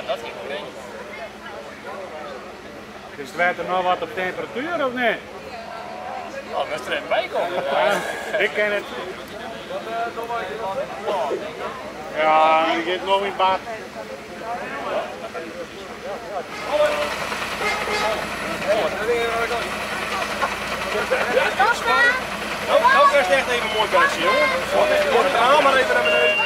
dat ging goed. Dus het werd er nog wat op temperatuur of niet? Ja, dat is er even bij komen. Ik ken het. Ja, je gaat nog in bad. Nou krijg je echt even een mooi buisje, jongen. Het raam maar even naar beneden.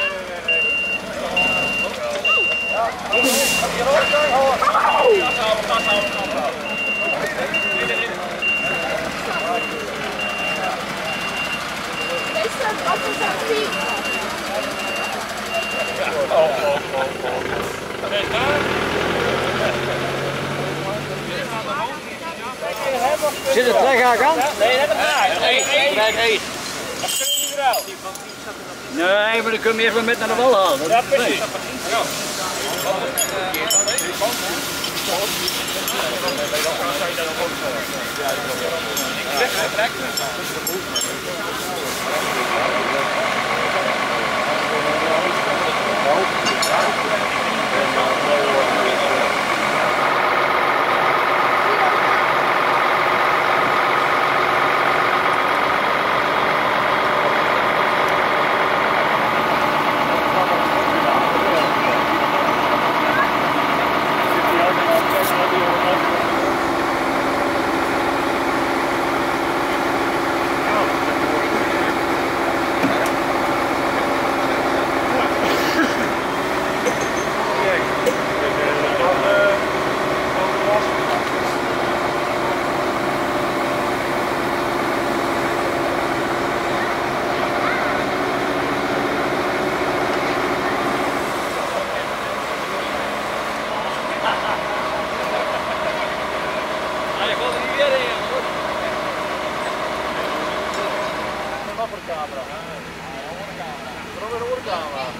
Zit het trekhaak aan? Nee, dat is Nee, maar dan kun je even met naar de wal halen. Ja, precies. Camera.